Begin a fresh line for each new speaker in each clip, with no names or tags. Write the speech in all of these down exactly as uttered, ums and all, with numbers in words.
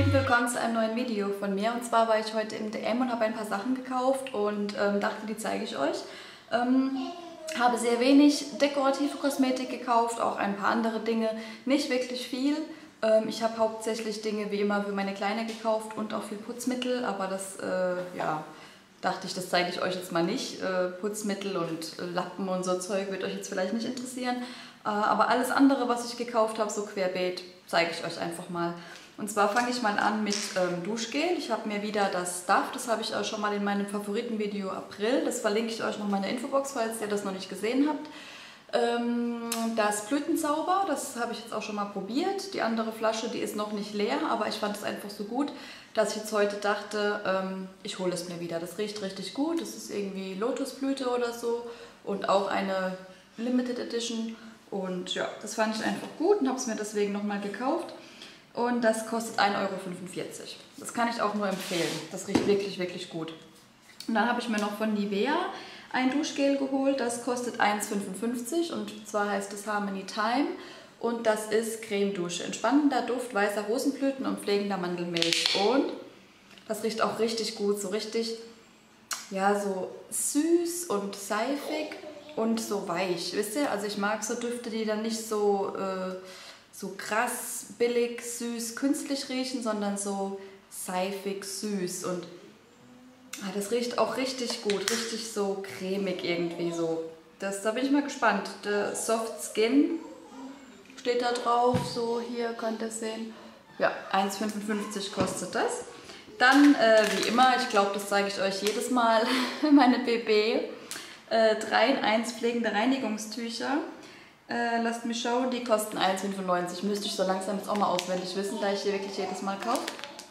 und willkommen zu einem neuen Video von mir. Und zwar war ich heute im D M und habe ein paar Sachen gekauft und ähm, dachte, die zeige ich euch. Ähm, habe sehr wenig dekorative Kosmetik gekauft, auch ein paar andere Dinge, nicht wirklich viel. Ähm, ich habe hauptsächlich Dinge wie immer für meine Kleine gekauft und auch viel Putzmittel, aber das, äh, ja, dachte ich, das zeige ich euch jetzt mal nicht. Äh, Putzmittel und äh, Lappen und so Zeug wird euch jetzt vielleicht nicht interessieren. Äh, aber alles andere, was ich gekauft habe, so querbeet, zeige ich euch einfach mal. Und zwar fange ich mal an mit ähm, Duschgel. Ich habe mir wieder das Dove, das habe ich auch schon mal in meinem Favoritenvideo April. Das verlinke ich euch noch mal in der Infobox, falls ihr das noch nicht gesehen habt. Ähm, das Blütenzauber, das habe ich jetzt auch schon mal probiert. Die andere Flasche, die ist noch nicht leer, aber ich fand es einfach so gut, dass ich jetzt heute dachte, ähm, ich hole es mir wieder. Das riecht richtig gut. Das ist irgendwie Lotusblüte oder so und auch eine Limited Edition. Und ja, das fand ich einfach gut und habe es mir deswegen nochmal gekauft. Und das kostet ein Euro fünfundvierzig. Das kann ich auch nur empfehlen. Das riecht wirklich, wirklich gut. Und dann habe ich mir noch von Nivea ein Duschgel geholt. Das kostet eins fünfundfünfzig und zwar heißt es Harmony Time. Und das ist Cremedusche. Entspannender Duft weißer Rosenblüten und pflegender Mandelmilch. Und das riecht auch richtig gut. So richtig, ja, so süß und seifig und so weich. Wisst ihr? Also ich mag so Düfte, die dann nicht so... Äh, so krass, billig, süß, künstlich riechen, sondern so seifig, süß und ah, das riecht auch richtig gut, richtig so cremig irgendwie so. Das, da bin ich mal gespannt. The Soft Skin steht da drauf, so hier könnt ihr sehen. Ja, eins fünfundfünfzig kostet das. Dann, äh, wie immer, ich glaube, das zeige ich euch jedes Mal, meine B B, äh, drei in eins pflegende Reinigungstücher. Äh, lasst mich schauen, die kosten eins fünfundneunzig. Müsste ich so langsam jetzt auch mal auswendig wissen, da ich die wirklich jedes Mal kaufe.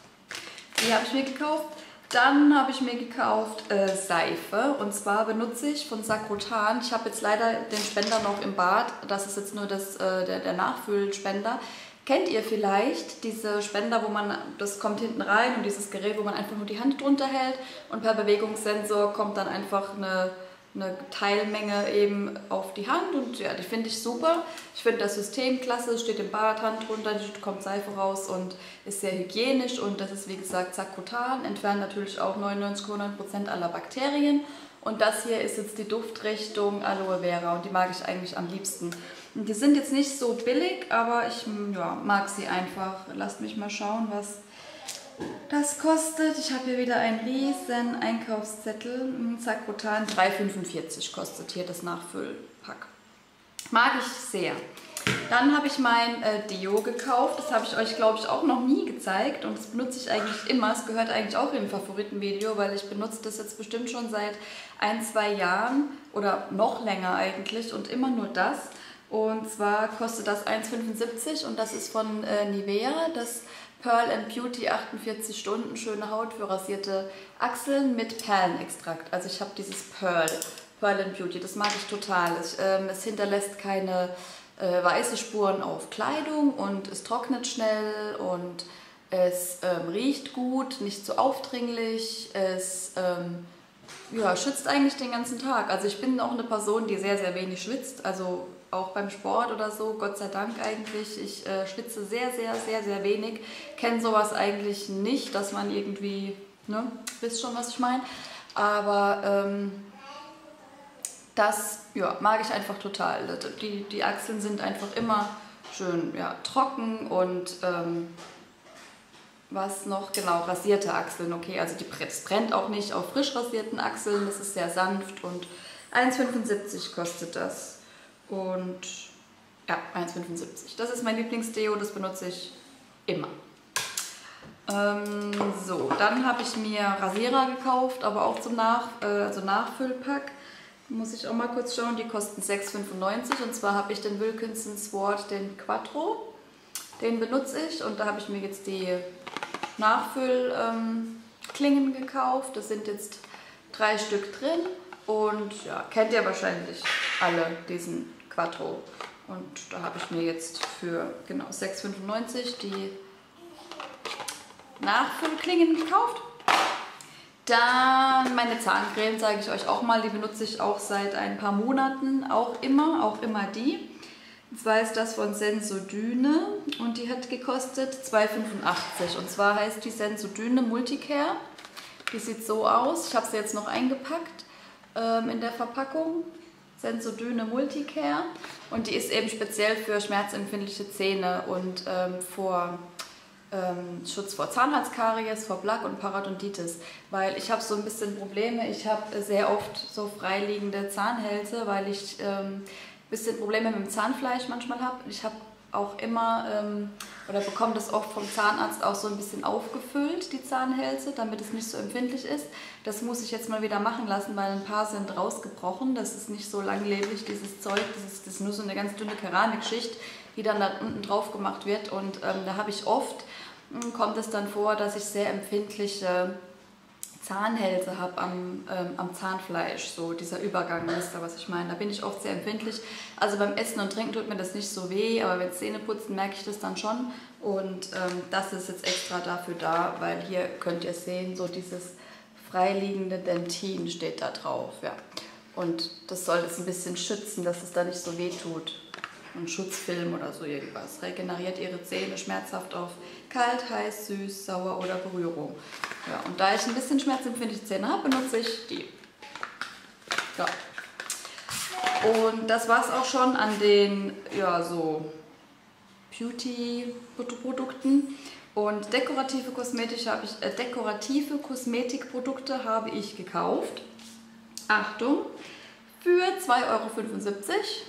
Die habe ich mir gekauft. Dann habe ich mir gekauft äh, Seife. Und zwar benutze ich von Sagrotan. Ich habe jetzt leider den Spender noch im Bad. Das ist jetzt nur das, äh, der, der Nachfüllspender. Kennt ihr vielleicht diese Spender, wo man, das kommt hinten rein und dieses Gerät, wo man einfach nur die Hand drunter hält und per Bewegungssensor kommt dann einfach eine... eine Teilmenge eben auf die Hand und ja, die finde ich super. Ich finde das System klasse, steht im Bad, Hand drunter, kommt Seife raus und ist sehr hygienisch und das ist wie gesagt Sagrotan, entfernt natürlich auch neunundneunzig Komma neun Prozent aller Bakterien und das hier ist jetzt die Duftrichtung Aloe Vera und die mag ich eigentlich am liebsten. Und die sind jetzt nicht so billig, aber ich ja, mag sie einfach. Lasst mich mal schauen, was das kostet. Ich habe hier wieder einen riesen Einkaufszettel. Sagrotan drei fünfundvierzig kostet hier das Nachfüllpack. Mag ich sehr. Dann habe ich mein äh, Deo gekauft. Das habe ich euch, glaube ich, auch noch nie gezeigt. Und das benutze ich eigentlich immer. Es gehört eigentlich auch im Favoritenvideo, weil ich benutze das jetzt bestimmt schon seit ein, zwei Jahren oder noch länger eigentlich und immer nur das. Und zwar kostet das eins fünfundsiebzig und das ist von äh, Nivea. Das Pearl and Beauty achtundvierzig Stunden, schöne Haut für rasierte Achseln mit Perlenextrakt. Also ich habe dieses Pearl, Pearl and Beauty, das mag ich total. Es, ähm, es hinterlässt keine äh, weiße Spuren auf Kleidung und es trocknet schnell und es ähm, riecht gut, nicht so aufdringlich. Es ähm, ja, schützt eigentlich den ganzen Tag. Also ich bin auch eine Person, die sehr, sehr wenig schwitzt. Also auch beim Sport oder so, Gott sei Dank eigentlich. Ich äh, schwitze sehr, sehr, sehr, sehr wenig. Kenne sowas eigentlich nicht, dass man irgendwie, ne, wisst schon, was ich meine. Aber ähm, das ja, mag ich einfach total. Die, die Achseln sind einfach immer schön ja, trocken und ähm, was noch? Genau, rasierte Achseln. Okay, also die es brennt auch nicht auf frisch rasierten Achseln. Das ist sehr sanft und eins fünfundsiebzig kostet das. Und ja, eins fünfundsiebzig. Das ist mein Lieblingsdeo, das benutze ich immer. Ähm, so, dann habe ich mir Rasierer gekauft, aber auch zum Nach, äh, also Nachfüllpack. Muss ich auch mal kurz schauen, die kosten sechs fünfundneunzig. Und zwar habe ich den Wilkinson Sword, den Quattro. Den benutze ich und da habe ich mir jetzt die Nachfüllklingen ähm, gekauft. Das sind jetzt drei Stück drin. Und ja, kennt ihr wahrscheinlich alle diesen Quattro. Und da habe ich mir jetzt für genau sechs fünfundneunzig die Nachfüllklingen gekauft. Dann meine Zahncreme, zeige ich euch auch mal. Die benutze ich auch seit ein paar Monaten, auch immer, auch immer die. Und zwar ist das von Sensodyne und die hat gekostet zwei fünfundachtzig. Und zwar heißt die Sensodyne Multicare. Die sieht so aus. Ich habe sie jetzt noch eingepackt ähm, in der Verpackung. Sensodyne Multicare. Und die ist eben speziell für schmerzempfindliche Zähne und ähm, vor ähm, Schutz vor Zahnhalskaries, vor Plaque und Parodontitis. Weil ich habe so ein bisschen Probleme. Ich habe sehr oft so freiliegende Zahnhälse, weil ich ähm, ein bisschen Probleme mit dem Zahnfleisch manchmal habe. Ich habe auch immer ähm, oder bekomme das oft vom Zahnarzt auch so ein bisschen aufgefüllt, die Zahnhälse, damit es nicht so empfindlich ist. Das muss ich jetzt mal wieder machen lassen, weil ein paar sind rausgebrochen. Das ist nicht so langlebig, dieses Zeug. Das ist, das ist nur so eine ganz dünne Keramikschicht, die dann da unten drauf gemacht wird. Und ähm, da habe ich oft, mh, kommt es dann vor, dass ich sehr empfindliche Zahnhälse habe am, ähm, am Zahnfleisch, so dieser Übergang, wisst ihr, was ich meine? Da bin ich oft sehr empfindlich. Also beim Essen und Trinken tut mir das nicht so weh, aber beim Zähneputzen merke ich das dann schon. Und ähm, das ist jetzt extra dafür da, weil hier könnt ihr sehen, so dieses freiliegende Dentin steht da drauf. Ja. Und das soll es ein bisschen schützen, dass es da nicht so weh tut. Ein Schutzfilm oder so irgendwas. Regeneriert ihre Zähne schmerzhaft auf kalt, heiß, süß, sauer oder Berührung. Ja, und da ich ein bisschen schmerzempfindliche Zähne habe, benutze ich die. Ja. Und das war es auch schon an den, ja, so Beauty-Produkten. Und dekorative, Kosmetische habe ich, äh, dekorative Kosmetikprodukte habe ich gekauft. Achtung, für zwei Euro fünfundsiebzig.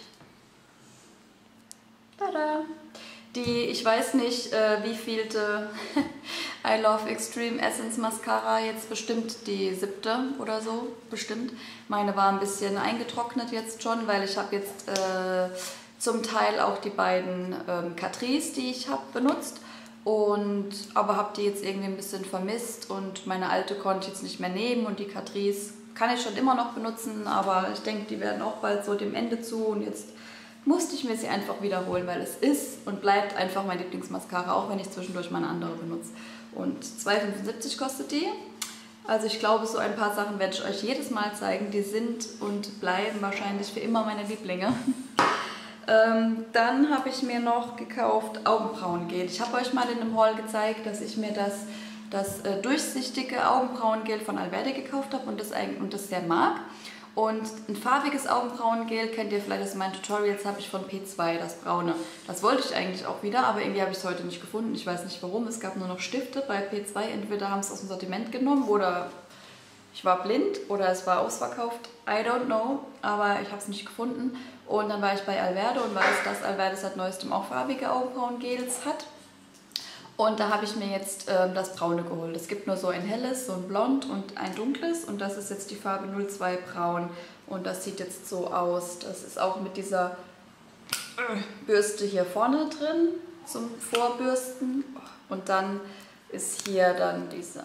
Tada! Die, ich weiß nicht, äh, wie vielte I Love Extreme Essence Mascara, jetzt bestimmt die siebte oder so, bestimmt. Meine war ein bisschen eingetrocknet jetzt schon, weil ich habe jetzt äh, zum Teil auch die beiden ähm, Catrice, die ich habe, benutzt. Und, aber habe die jetzt irgendwie ein bisschen vermisst und meine alte konnte ich jetzt nicht mehr nehmen und die Catrice kann ich schon immer noch benutzen, aber ich denke, die werden auch bald so dem Ende zu und jetzt musste ich mir sie einfach wiederholen, weil es ist und bleibt einfach mein Lieblingsmascara, auch wenn ich zwischendurch meine andere benutze. Und zwei fünfundsiebzig kostet die. Also ich glaube, so ein paar Sachen werde ich euch jedes Mal zeigen. Die sind und bleiben wahrscheinlich für immer meine Lieblinge. ähm, dann habe ich mir noch gekauft Augenbrauengel. Ich habe euch mal in einem Haul gezeigt, dass ich mir das, das äh, durchsichtige Augenbrauengel von Alverde gekauft habe und das, und das sehr mag. Und ein farbiges Augenbrauengel, kennt ihr vielleicht aus meinen Tutorials, habe ich von P zwei, das braune. Das wollte ich eigentlich auch wieder, aber irgendwie habe ich es heute nicht gefunden. Ich weiß nicht warum, es gab nur noch Stifte bei P zwei. Entweder haben sie es aus dem Sortiment genommen oder ich war blind oder es war ausverkauft. I don't know, aber ich habe es nicht gefunden. Und dann war ich bei Alverde und weiß, dass Alverde seit neuestem auch farbige Augenbrauengels hat. Und da habe ich mir jetzt ähm, das braune geholt. Es gibt nur so ein helles, so ein blond und ein dunkles. Und das ist jetzt die Farbe null zwei braun. Und das sieht jetzt so aus. Das ist auch mit dieser Bürste hier vorne drin zum Vorbürsten. Und dann ist hier dann diese...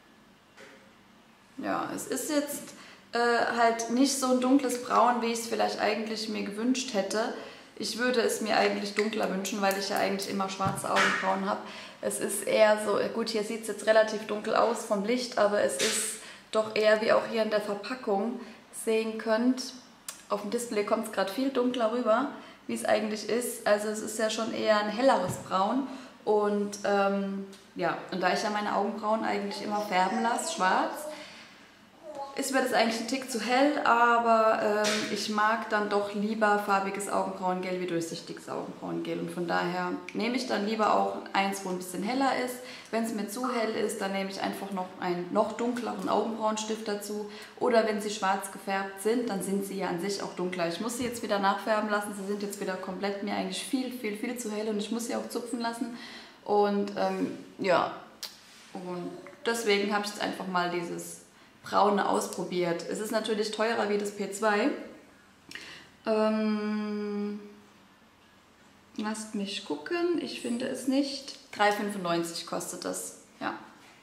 Ja, es ist jetzt äh, halt nicht so ein dunkles Braun, wie ich es vielleicht eigentlich mir gewünscht hätte. Ich würde es mir eigentlich dunkler wünschen, weil ich ja eigentlich immer schwarze Augenbrauen habe. Es ist eher so, gut, hier sieht es jetzt relativ dunkel aus vom Licht, aber es ist doch eher, wie auch hier in der Verpackung sehen könnt. Auf dem Display kommt es gerade viel dunkler rüber, wie es eigentlich ist. Also es ist ja schon eher ein helleres Braun. Und ähm, ja, und da ich ja meine Augenbrauen eigentlich immer färben lasse, schwarz, ist mir das eigentlich ein Tick zu hell, aber ähm, ich mag dann doch lieber farbiges Augenbrauengel wie durchsichtiges Augenbrauengel. Und von daher nehme ich dann lieber auch eins, wo ein bisschen heller ist. Wenn es mir zu hell ist, dann nehme ich einfach noch einen noch dunkleren Augenbrauenstift dazu. Oder wenn sie schwarz gefärbt sind, dann sind sie ja an sich auch dunkler. Ich muss sie jetzt wieder nachfärben lassen. Sie sind jetzt wieder komplett mir eigentlich viel, viel, viel zu hell und ich muss sie auch zupfen lassen. Und ähm, ja, und deswegen habe ich jetzt einfach mal dieses braune ausprobiert. Es ist natürlich teurer wie das P zwei. Ähm, lasst mich gucken, ich finde es nicht. drei fünfundneunzig kostet das. Ja.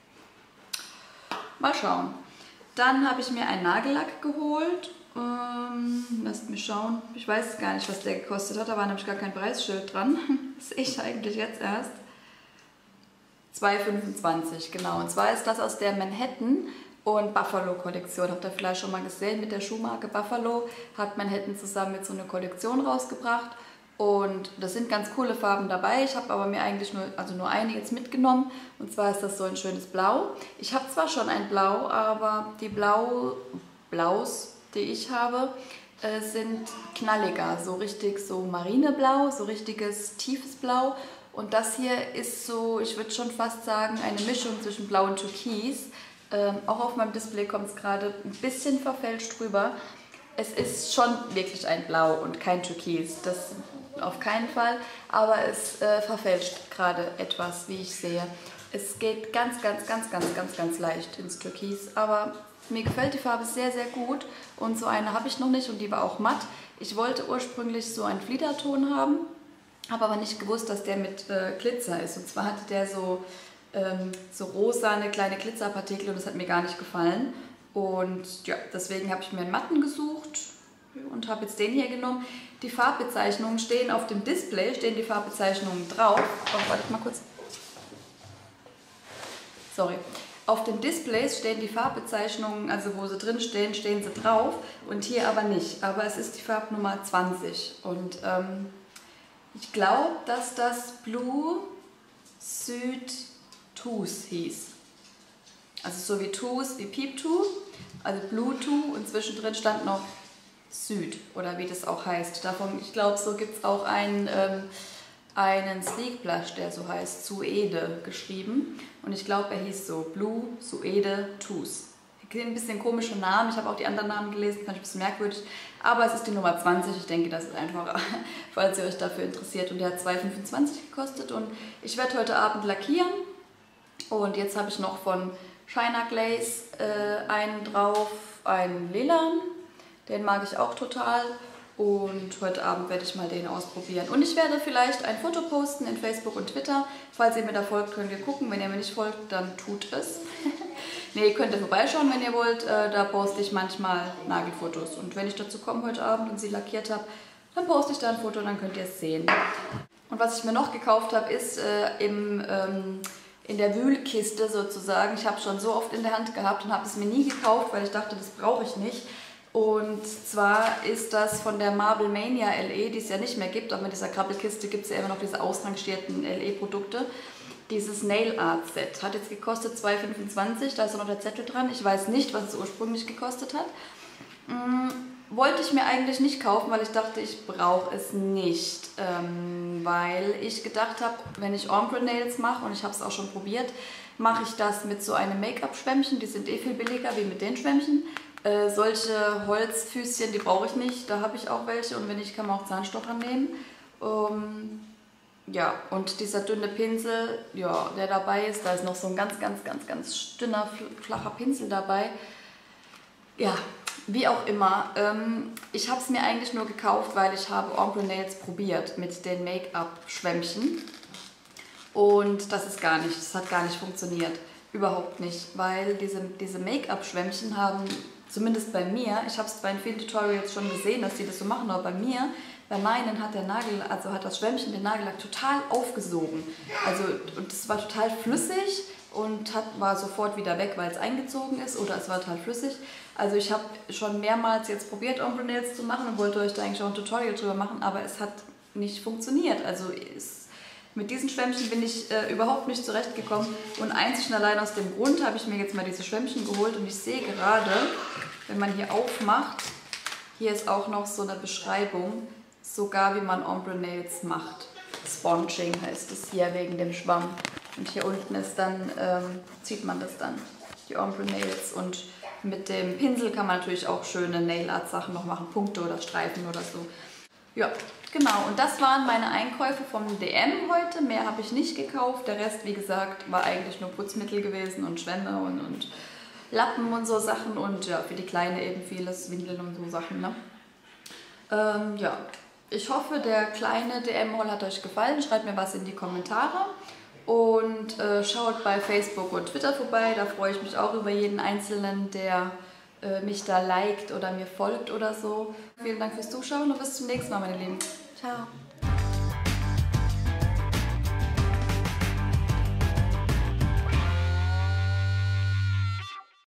Mal schauen. Dann habe ich mir einen Nagellack geholt. Ähm, lasst mich schauen. Ich weiß gar nicht, was der gekostet hat. Da war nämlich gar kein Preisschild dran. Das sehe ich eigentlich jetzt erst. zwei fünfundzwanzig, genau. Und zwar ist das aus der Manhattan und Buffalo Kollektion. Habt ihr vielleicht schon mal gesehen, mit der Schuhmarke Buffalo hat Manhattan zusammen mit so einer Kollektion rausgebracht. Und das sind ganz coole Farben dabei. Ich habe aber mir eigentlich nur, also nur eine jetzt mitgenommen. Und zwar ist das so ein schönes Blau. Ich habe zwar schon ein Blau, aber die Blau, Blaus, die ich habe, äh, sind knalliger. So richtig so Marineblau, so richtiges tiefes Blau. Und das hier ist so, ich würde schon fast sagen, eine Mischung zwischen Blau und Türkis. Ähm, auch auf meinem Display kommt es gerade ein bisschen verfälscht rüber. Es ist schon wirklich ein Blau und kein Türkis. Das auf keinen Fall, aber es äh, verfälscht gerade etwas, wie ich sehe. Es geht ganz, ganz, ganz, ganz, ganz, ganz leicht ins Türkis, aber mir gefällt die Farbe sehr, sehr gut und so eine habe ich noch nicht und die war auch matt. Ich wollte ursprünglich so einen Fliederton haben, habe aber nicht gewusst, dass der mit äh, Glitzer ist. Und zwar hatte der so, ähm, so rosane kleine Glitzerpartikel und das hat mir gar nicht gefallen. Und ja, deswegen habe ich mir einen matten gesucht und habe jetzt den hier genommen. Die Farbbezeichnungen stehen auf dem Display, stehen die Farbbezeichnungen drauf. Oh, warte mal kurz. Sorry. Auf den Displays stehen die Farbbezeichnungen, also wo sie drin stehen, stehen sie drauf und hier aber nicht. Aber es ist die Farbnummer zwanzig und ähm, ich glaube, dass das Blue Süd Tus hieß. Also so wie Tus, wie Piep-Tu, also Blue-Tu und zwischendrin stand noch Süd oder wie das auch heißt. Davon, ich glaube, so gibt es auch einen, ähm, einen Sleek Blush, der so heißt, Suede geschrieben. Und ich glaube, er hieß so Blue Suede Tus. Ein bisschen komischer Name, ich habe auch die anderen Namen gelesen, fand ich ein bisschen merkwürdig. Aber es ist die Nummer zwanzig, ich denke, das ist einfacher, falls ihr euch dafür interessiert. Und der hat zwei fünfundzwanzig gekostet und ich werde heute Abend lackieren. Und jetzt habe ich noch von China Glaze äh, einen drauf, einen lilan. Den mag ich auch total und heute Abend werde ich mal den ausprobieren. Und ich werde vielleicht ein Foto posten in Facebook und Twitter. Falls ihr mir da folgt, könnt ihr gucken. Wenn ihr mir nicht folgt, dann tut es. Ne, ihr könnt ja vorbeischauen, wenn ihr wollt. Da poste ich manchmal Nagelfotos. Und wenn ich dazu komme heute Abend und sie lackiert habe, dann poste ich da ein Foto und dann könnt ihr es sehen. Und was ich mir noch gekauft habe, ist äh, im... Ähm, in der Wühlkiste sozusagen. Ich habe es schon so oft in der Hand gehabt und habe es mir nie gekauft, weil ich dachte, das brauche ich nicht. Und zwar ist das von der Marble Mania L E, die es ja nicht mehr gibt, aber in dieser Krabbelkiste gibt es ja immer noch diese ausrangierten L E-Produkte. Dieses Nail Art Set hat jetzt gekostet zwei fünfundzwanzig, da ist auch noch der Zettel dran. Ich weiß nicht, was es ursprünglich gekostet hat. Hm, wollte ich mir eigentlich nicht kaufen, weil ich dachte, ich brauche es nicht. Ähm, weil ich gedacht habe, wenn ich Ombre Nails mache, und ich habe es auch schon probiert, mache ich das mit so einem Make-up-Schwämmchen. Die sind eh viel billiger wie mit den Schwämmchen. Äh, solche Holzfüßchen, die brauche ich nicht. Da habe ich auch welche und wenn nicht, kann man auch Zahnstocher nehmen. Ähm, ja, und dieser dünne Pinsel, ja, der dabei ist, da ist noch so ein ganz, ganz, ganz, ganz dünner, flacher Pinsel dabei. Ja, wie auch immer. Ähm, ich habe es mir eigentlich nur gekauft, weil ich habe Ombre Nails probiert mit den Make-up-Schwämmchen. Und das ist gar nicht, das hat gar nicht funktioniert. Überhaupt nicht, weil diese, diese Make-up-Schwämmchen haben, zumindest bei mir, ich habe es bei den vielen Tutorials schon gesehen, dass die das so machen, aber bei mir, bei meinen hat der Nagel, also hat das Schwämmchen den Nagellack total aufgesogen. Also, und es war total flüssig und hat, war sofort wieder weg, weil es eingezogen ist oder es war total flüssig. Also ich habe schon mehrmals jetzt probiert, Ombre Nails zu machen und wollte euch da eigentlich auch ein Tutorial drüber machen, aber es hat nicht funktioniert. Also es, mit diesen Schwämmchen bin ich äh, überhaupt nicht zurechtgekommen und einzig und allein aus dem Grund habe ich mir jetzt mal diese Schwämmchen geholt und ich sehe gerade, wenn man hier aufmacht, hier ist auch noch so eine Beschreibung, sogar wie man Ombre Nails macht. Sponging heißt es hier wegen dem Schwamm. Und hier unten ist dann, ähm, zieht man das dann, die Ombre Nails. Und mit dem Pinsel kann man natürlich auch schöne Nail Art Sachen noch machen, Punkte oder Streifen oder so. Ja, genau. Und das waren meine Einkäufe vom D M heute. Mehr habe ich nicht gekauft. Der Rest, wie gesagt, war eigentlich nur Putzmittel gewesen und Schwämme und, und Lappen und so Sachen. Und ja, für die Kleine eben vieles, Windeln und so Sachen, ne? Ähm, ja. Ich hoffe, der kleine D M-Haul hat euch gefallen. Schreibt mir was in die Kommentare und äh, schaut bei Facebook und Twitter vorbei. Da freue ich mich auch über jeden Einzelnen, der äh, mich da liked oder mir folgt oder so. Vielen Dank fürs Zuschauen und bis zum nächsten Mal, meine Lieben. Ciao.